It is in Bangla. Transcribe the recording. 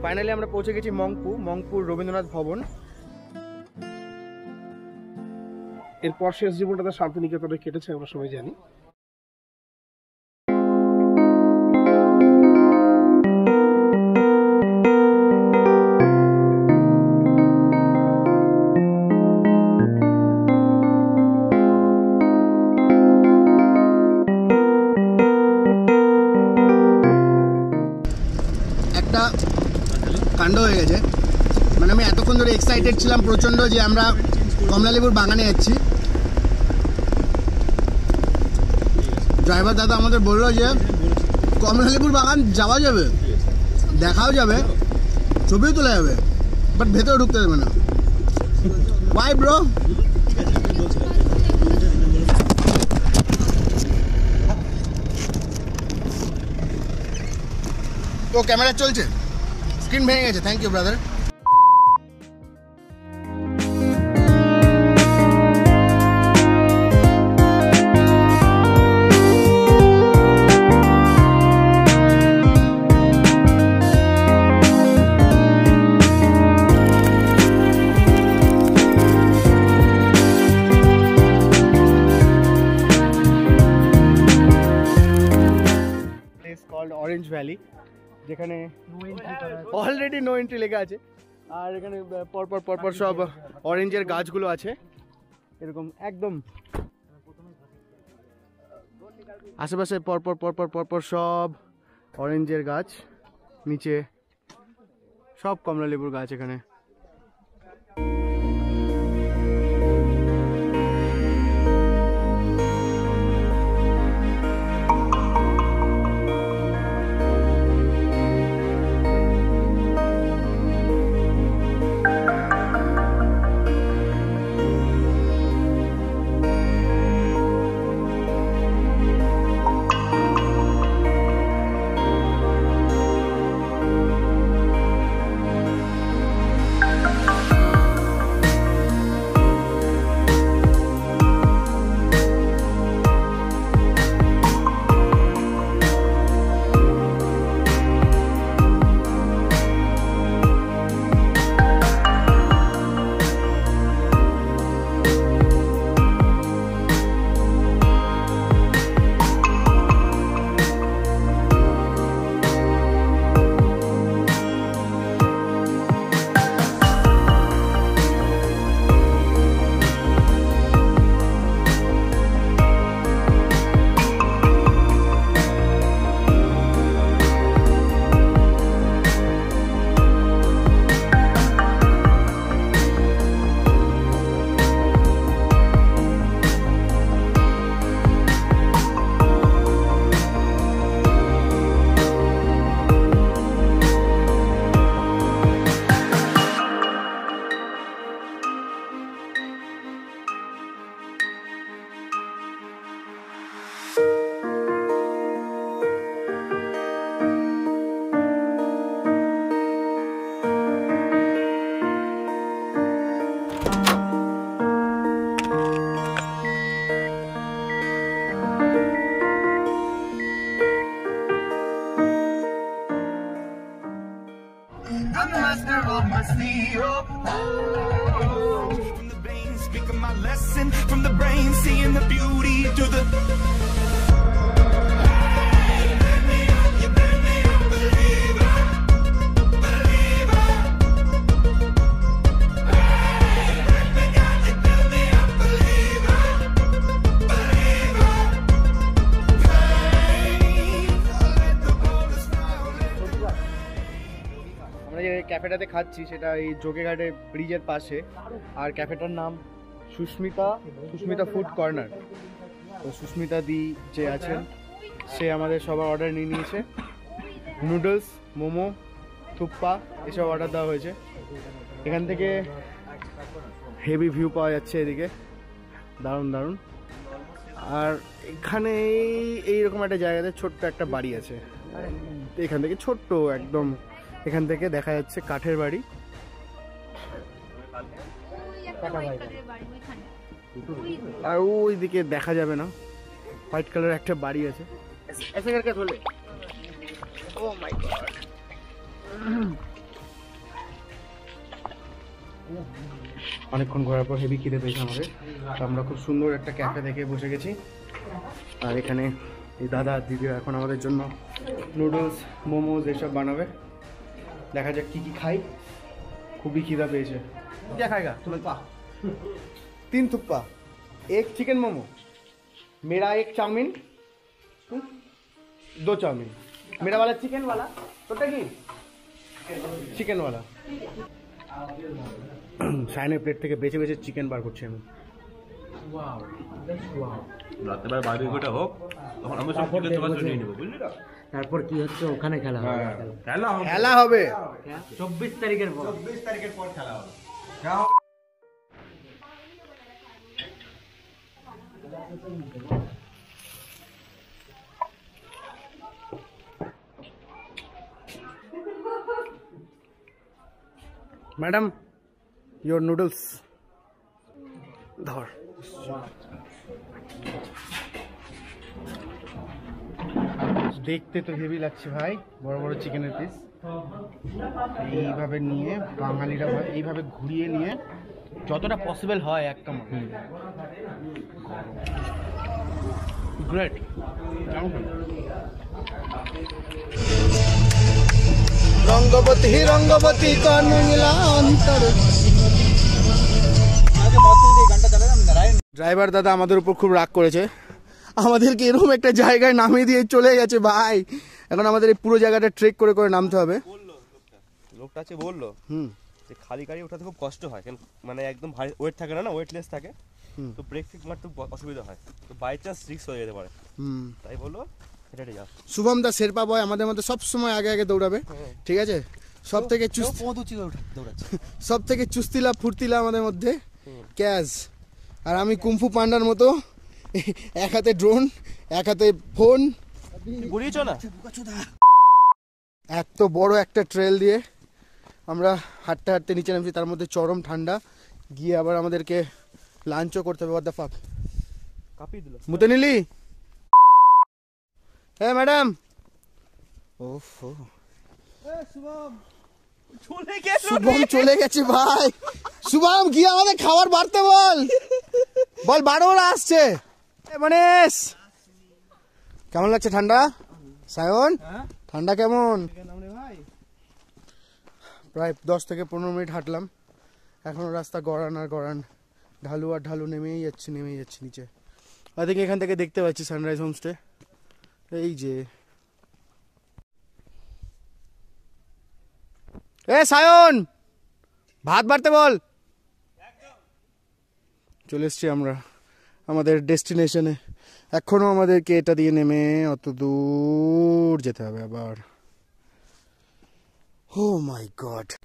ফাইনালি আমরা পৌঁছে গেছি মংপুর রবীন্দ্রনাথ ভবন। এরপর শেষ জীবনটা তার শান্তিনিকেতনে কেটেছে, আমরা সবাই জানি। একটা কাণ্ড হয়ে গেছে, মানে আমি এতক্ষণ ধরে এক্সাইটেড ছিলাম প্রচণ্ড যে আমরা কমলালেবুর বাগানে যাচ্ছি। ড্রাইভার দাদা আমাদের বললো যে কমলালেবুর বাগান যাওয়া যাবে, দেখাও যাবে, ছবিও তোলা যাবে, বাট ভেতরে ঢুকতে দেবে না। Bye bro. তো ক্যামেরা চলছে, স্ক্রিন ভেঙে গেছে, thank you brother. Orange Valley, যেখানে অলরেডি নো এন্ট্রি লেখা আছে, আর এখানে পরপর সব অরেঞ্জের গাছগুলো আছে, এরকম একদম আশেপাশে পরপর সব অরেঞ্জের গাছ, নিচে সব কমলা লেবুর গাছ। এখানে I'm the master of my steel. From the veins, speaking my lesson. From the brain, seeing the beauty to the. ক্যাফেটাতে খাচ্ছি সেটা এই যোগেঘাটে ব্রিজের পাশে, আর ক্যাফেটার নাম সুস্মিতা ফুড কর্নার। তো সুস্মিতা দি যে আছেন সে আমাদের সবার অর্ডার নিয়ে নিয়েছে, নুডলস, মোমো, থুপ্পা এসব অর্ডার দেওয়া হয়েছে। এখান থেকে হেভি ভিউ পাওয়া যাচ্ছে এদিকে, দারুণ দারুণ। আর এখানে এইরকম একটা জায়গাতে ছোট্ট একটা বাড়ি আছে, এখান থেকে ছোট্ট একদম, এখান থেকে দেখা যাচ্ছে কাঠের বাড়ি। আর ওইদিকে দেখা যাবে না, হোয়াইট কালার একটা বাড়ি আছে। ও মাই গড, অনেকক্ষণ ঘোরার পর হেভি খিদে পেয়েছে আমাদের, তো আমরা খুব সুন্দর একটা ক্যাফে দেখে বসে গেছি। আর এখানে এই দাদা আর দিদিরা এখন আমাদের জন্য নুডলস মোমোজ এসব বানাবে। দেখা যাক কি কি খাই, খুবই খিদা পেয়েছে। क्या खाएगा थुप्पा? 3 थुप्पा, 1 चिकन मोमो, मेरा 1 चाउमीन, 2 चाउमीन, मेरा वाला चिकन वाला छोटा की চিকেন वाला। সায়নের প্লেট থেকে বেছে বেছে চিকেন বার করছি আমি। রাত্রেবেলা বারবিকিউটা হোক, তখন আমরা সব থেকে তোমার জন্য নিয়ে নেবো, বুঝলি তো? তারপর কি হচ্ছে ওখানে খেলা হবে? খেলা হবে 24 তারিখের পর। খেলা হবে। ম্যাডাম योर নুডলস ধর। দেখতে তো হেভি লাগছে ভাই, বড় বড় চিকেনের পিস। এইভাবে নিয়ে বাঙালিরা ভাই এইভাবে ঘুরিয়ে নিয়ে যতটা পসিবল হয় একটা মতো। গ্রেট। রঙ্গবতী রঙ্গবতী কর্ণ মিলা অন্তর। ড্রাইভার দাদা আমাদের উপর খুব রাগ করেছে, আমাদেরকে এরকম একটা জায়গায় নামিয়ে দিয়ে চলে গেছে ভাই। এখন আমাদের এই পুরো জায়গাটা ট্রেক করে করে নামতে হবে। লোকটা আছে বললো যে খালি গাড়ি ওঠাতে খুব কষ্ট হয়, কেন মানে একদম ভারী ওয়েট থাকে না, ওয়েটলেস থাকে, তো ব্রেক ফিক মারতে অসুবিধা হয়, তো বাই চান্স রিস্ক হয়ে যেতে পারে। তাই বললো হেঁটে যা। শুভম দা শেরপা বয় আমাদের মধ্যে সব সময় আগে আগে দৌড়াবে, ঠিক আছে? সব থেকে সব থেকে চুস্তিলা ফুর্তিলা আমাদের মধ্যে ক্যাজ। আর আমি কুমফু পান্ডার মতো এক হাতে ড্রোন এক হাতে ফোন। ঘুরিয়েছ না? এত বড় একটা ট্রেল দিয়ে আমরা হাঁটতে হাঁটতে নিচে নামছি, তার মধ্যে চরম ঠান্ডা, গিয়ে আবার আমাদেরকে লাঞ্চও করতে হবে। হোয়াট দ্য ফাক, কাঁপিয়ে দিল। মুতে নিলি? হ্যাঁ ম্যাডাম। ওফো শুভম চলে গেছে ভাই। শুভম গিয়ে আমাদের খাবার বাড়তে বল, বল বারোরা আসছে। গণেশ কেমন লাগছে ঠান্ডা? সায়ন ঠান্ডা কেমন? প্রায় 10 থেকে 15 মিনিট হাঁটলাম, এখনো রাস্তা গড়ান আর গড়ান, ঢালু আর ঢালু, নেমেই যাচ্ছি নিচে। আই থিঙ্ক এখান থেকে দেখতে পাচ্ছি সানরাইজ হোমস্টে। এই যে এ সায়ন ভাত বাড়তে বল। চলে এসছি আমরা আমাদের ডেস্টিনেশনে। এখনো আমাদেরকে এটা দিয়ে নেমে অত দূর যেতে হবে আবার। Oh my god.